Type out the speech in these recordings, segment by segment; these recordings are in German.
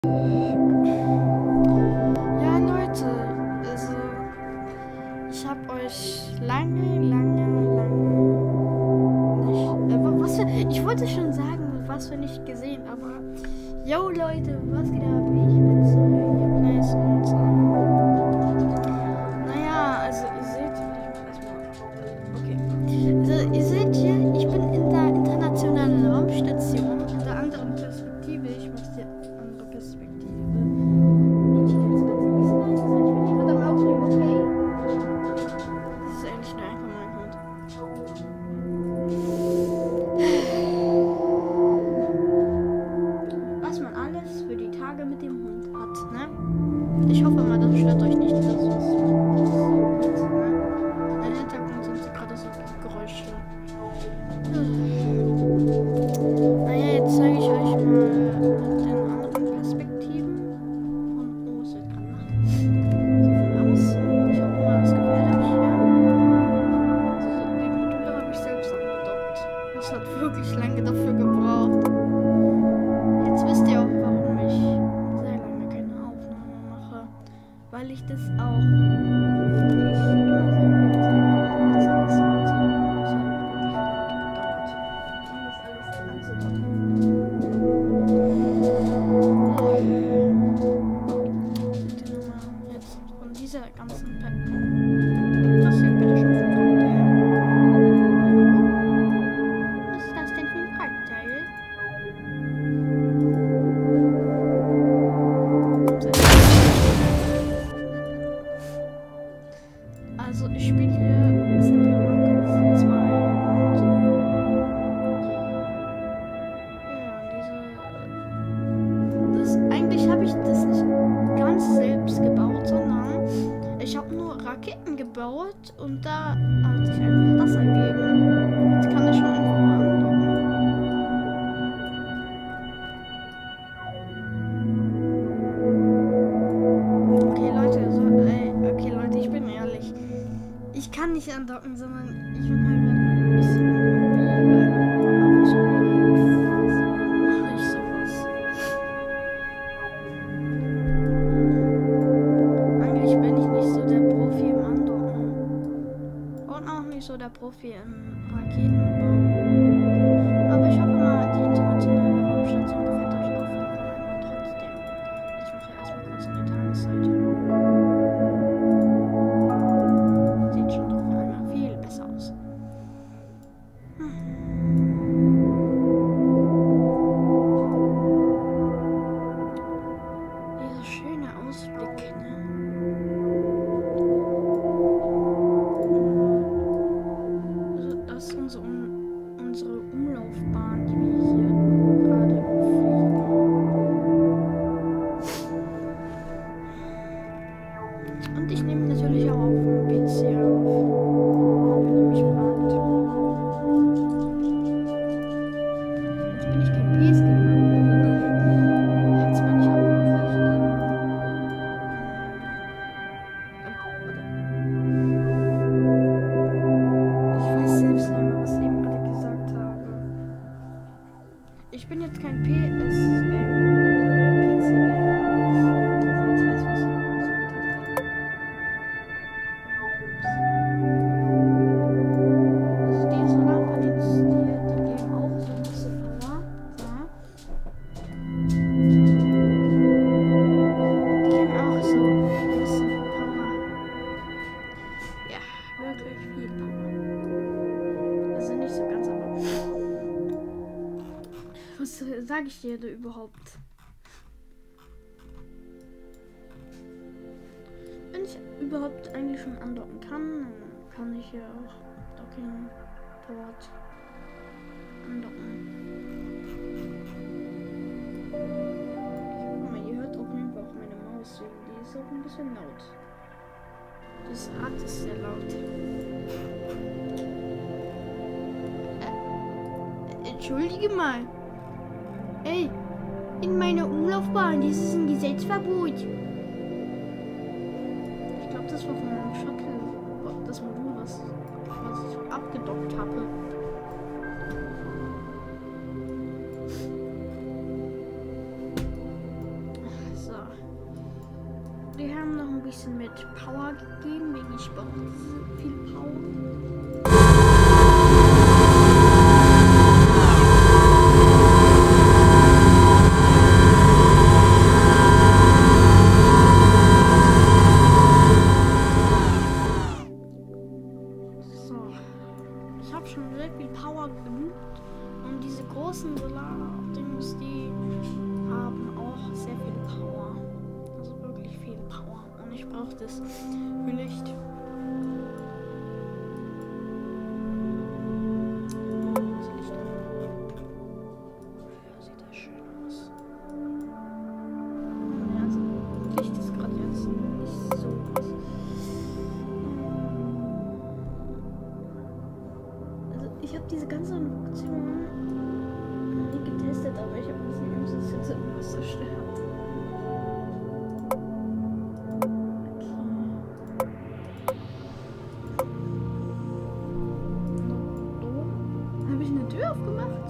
Ja, Leute, also ich habe euch lange nicht. Ich wollte schon sagen, was wir nicht gesehen, aber yo Leute, was geht ab? Ich bin so nice und naja, also ihr seht, also ihr seht hier, ich bin in der internationalen Raumstation, in der anderen Perspektive. Ich mach die andere Perspektive. Ich kann es ganz ein bisschen leiser sein. Ich bin gerade am Aufnehmen, okay? Das ist eigentlich nur einfach mein Hund. Was man alles für die Tage mit dem Hund hat, ne? Ich hoffe mal, das stört euch nicht, dass es ne? Im Hintergrund sind so gerade so Geräusche. Naja, jetzt zeige ich euch mal den anderen Perspektiven. Von es wird gerade Nacht. So von aus. Ich hoffe mal, das gefällt euch hier. Also die Module habe ich selbst angedockt. Das hat wirklich lange dafür gebraucht. Jetzt wisst ihr auch, warum ich sehr lange keine Aufnahme mache. Weil ich das auch also ich spiele hier eigentlich habe ich das nicht ganz selbst gebaut, sondern ich habe nur Raketen gebaut und da hat sich einfach das ergeben. Jetzt kann ich schon einfach mal andocken. Okay Leute, ich bin ehrlich. Ich kann nicht andocken, sondern ich bin halt ein bisschen mache ich sowas. Eigentlich bin ich nicht so der Profi im Andocken. Und auch nicht so der Profi im Raketenbau. Aber ich hoffe mal, die internationale Raumstation gefällt euch auf jeden Fall trotzdem. Ich mache erstmal kurz eine Tageszeit. Sieht schon doch einmal viel besser aus. Dieser schöne Ausblick, ne? Also das ist unsere Umlaufbahn, die wir hier gerade fliegen. Und ich nehme natürlich auch auf dem PC auf. Wenn ihr mich fragt. Jetzt bin ich kein PS-Gamer mehr. Jetzt bin ich auch wirklich. Ich weiß selbst nicht mehr, was ich eben gerade gesagt habe. Ich bin jetzt kein PS-Gamer. PC-Gamer. Jetzt weiß ich, was ich gesagt habe. Also diese Lampen jetzt hier, die geben auch so ein bisschen Power. So. Die geben auch so ein bisschen Power. Ja, wirklich viel Power. Also nicht so ganz, aber was sage ich dir da überhaupt? Wenn ich überhaupt eigentlich schon andocken kann, dann kann ich hier auch Docking Port andocken. Guck mal, ihr hört auf jeden Fall auch meine Maus, die ist auch ein bisschen laut. Das Rad ist sehr laut. Entschuldige mal. Ey, in meiner Umlaufbahn, das ist ein Gesetzverbot. Ich glaube, das war von meinem Shuttle, das Modul, was ich abgedockt habe. die haben noch ein bisschen mit Power gegeben, wegen ich brauche viel Power. Schon sehr viel Power genügt und diese großen Solar-Dings, die haben auch sehr viel Power, also wirklich viel Power und ich brauche das für Licht. Sieht das schön aus. Ja, also Licht ist gerade jetzt nicht so was. Ich habe diese ganzen Funktionen nie getestet, aber ich habe gesehen, dass es jetzt irgendwas zerstört. Okay. Habe ich eine Tür aufgemacht?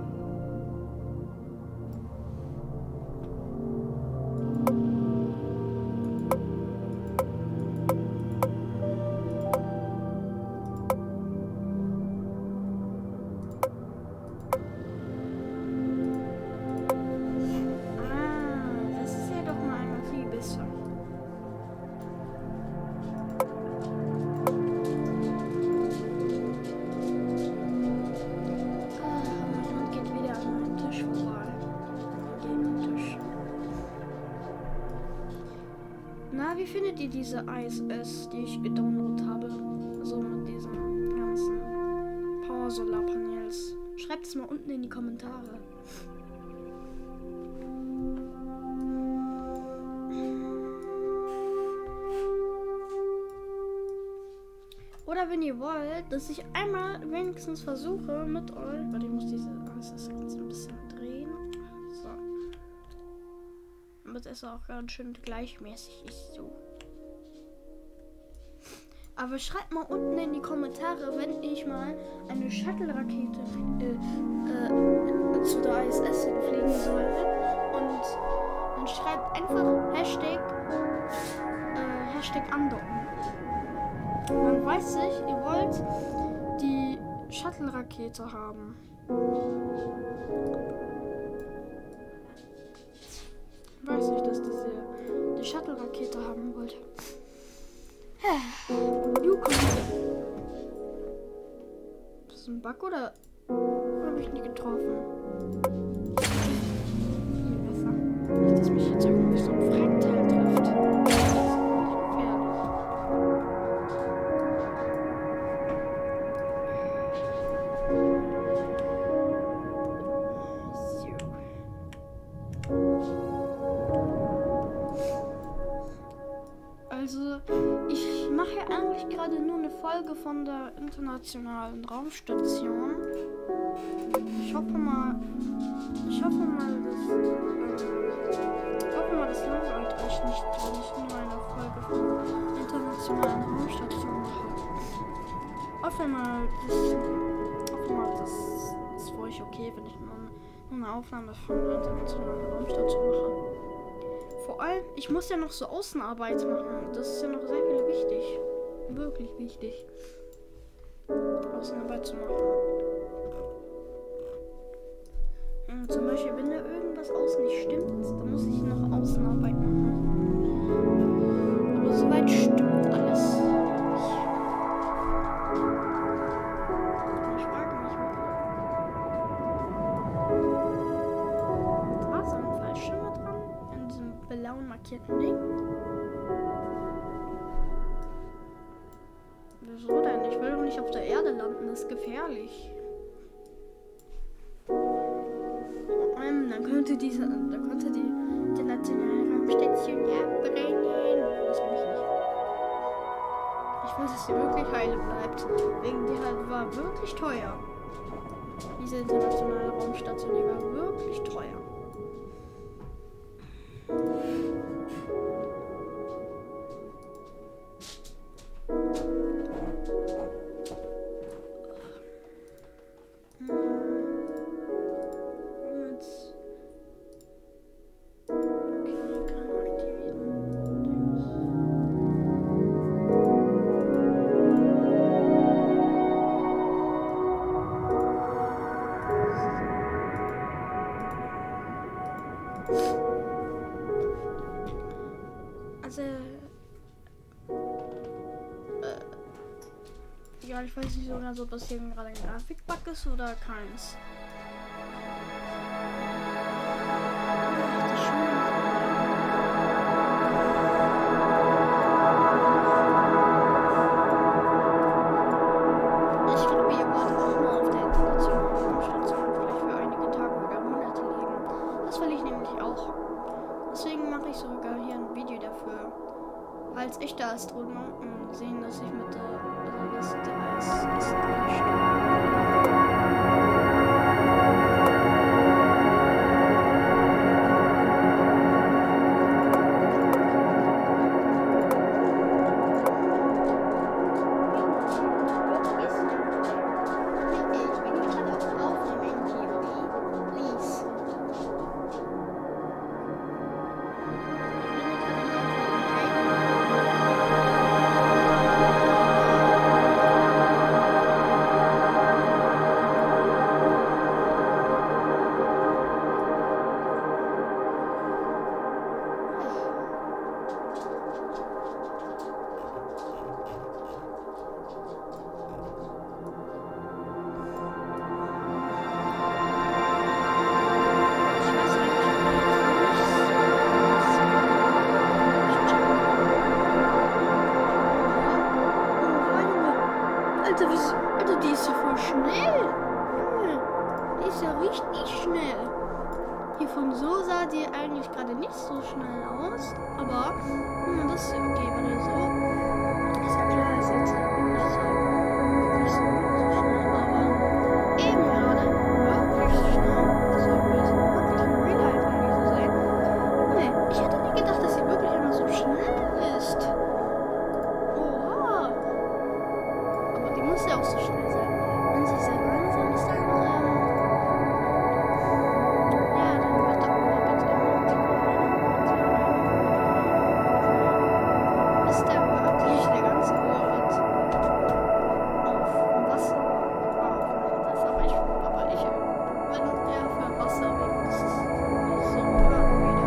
Na, wie findet ihr diese ISS, die ich gedownloadet habe? So mit diesen ganzen Power Solar Panels. Schreibt es mal unten in die Kommentare. Oder wenn ihr wollt, dass ich einmal wenigstens versuche mit euch. Warte, ich muss diese ISS ganz ein bisschen drehen. So. Damit es auch ganz schön gleichmäßig ist so. Aber schreibt mal unten in die Kommentare, wenn ich mal eine Shuttle-Rakete zu der ISS fliegen soll. Und dann schreibt einfach Hashtag andocken. Dann weiß ich, ihr wollt die Shuttle-Rakete haben. Weiß ich, dass die Shuttle-Rakete haben wollt. Ist das ein Bug oder habe ich nicht getroffen? Viel besser. Nicht, dass mich jetzt irgendwie so ein Frackteil trifft. Also, ich mache ja eigentlich gerade nur eine Folge von der internationalen Raumstation. Ich hoffe mal, das langweilt euch nicht, wenn ich nur eine Folge von der internationalen Raumstation mache. Hoffe mal, das ist für euch okay, wenn ich nur eine Aufnahme von der internationalen Raumstation mache. Vor allem, ich muss ja noch so Außenarbeit machen. Das ist ja noch sehr viel wichtig. Wirklich wichtig. Außenarbeit zu machen. Zum Beispiel, wenn da irgendwas außen nicht stimmt, dann muss ich noch Außenarbeit machen. Aber soweit stimmt alles. Ich frage mich mal. Da ist ein Fallschirm dran. In diesem blauen markierten Ding. Wieso denn? Ich will doch nicht auf der Erde landen, das ist gefährlich. Dann könnte die internationale Raumstation abbrennen. Das will ich nicht. Ich will, dass sie wirklich heile bleibt. Wegen die halt war wirklich teuer. Diese internationale Raumstation, die war wirklich teuer. egal. Ich weiß nicht so ganz, ob das hier gerade ein Grafikbug ist oder keins. Ich glaube, ihr wollt auch mal auf der internationalen Raumstation vielleicht für einige Tage oder Monate leben. Das will ich nämlich auch. Deswegen mache ich sogar hier ein Video dafür. Als echte Astronauten sehen, dass ich mit der, also dass der Eis ist gelöscht. Alter, die ist ja voll schnell. Junge, die ist ja richtig schnell. Hier von so sah die eigentlich gerade nicht so schnell aus. Aber, das ist okay, wenn er so. Ist ja klar, ist jetzt nicht so schnell. Aber eben gerade wirklich so schnell. Das sollten wir jetzt wirklich in Real Life eigentlich so sehen. Nee, ich hätte nie gedacht, dass sie wirklich immer so schnell ist. Oha. Aber die muss ja auch so schnell sein. Wenn sie sehr langsam ist, dann, ja, dann wird der Orbit immer kleiner. Ist der wirklich der ganze Orbit auf dem Wasser? Das ist aber ich bin eher für Wasser, wegen das ist nicht so hart wieder.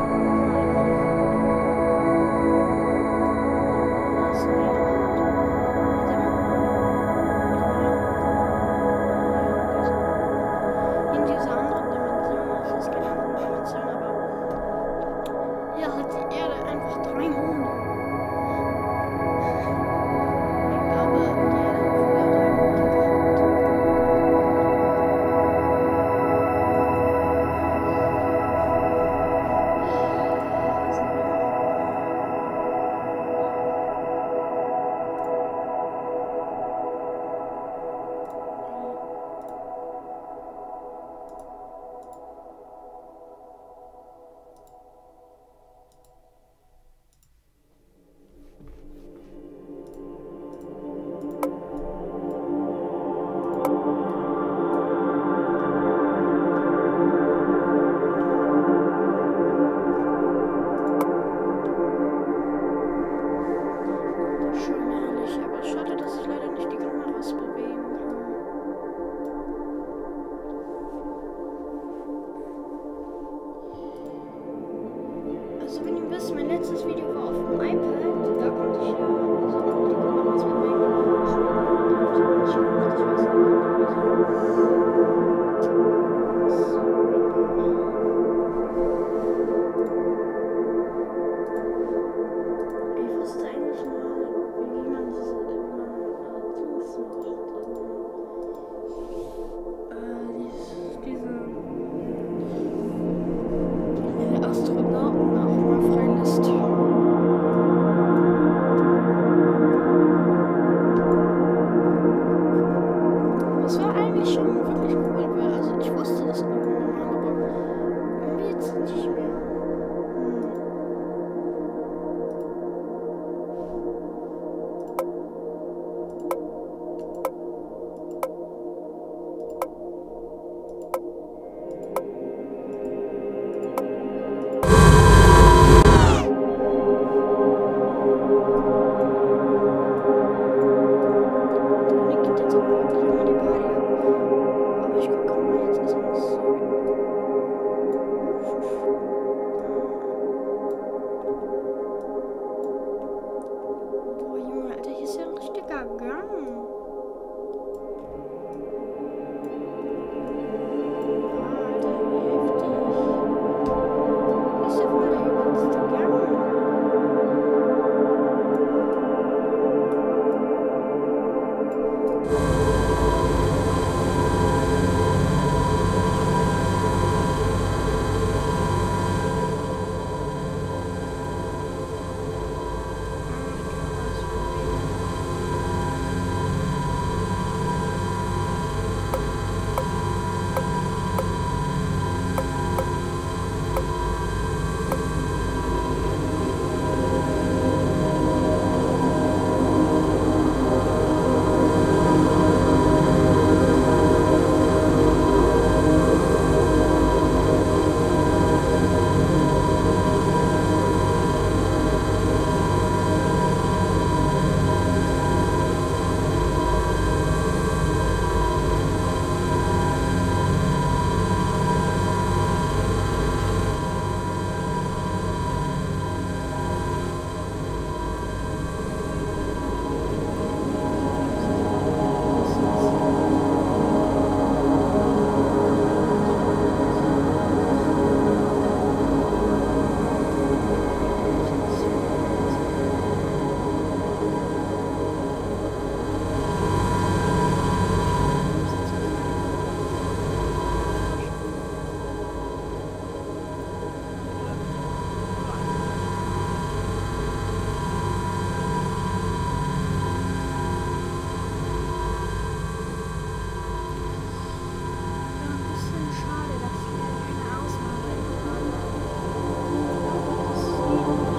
Das ist meine in dieser anderen Dimension, das ist keine andere Dimension, aber hier hat die Erde einfach 3 Monde. Ich glaube, die Erde hat früher 3 Monde gehabt. Schon herrlich, aber schade, dass ich leider nicht die Kameras bewegen kann. Also wenn ihr wisst, mein letztes Video war auf dem iPad, da konnte ich ja also auch die Kameras bewegen. Ich weiß nicht ich wusste eigentlich mal, wie man Dings macht. Diese Astronauten auch mal freilässt. Idee.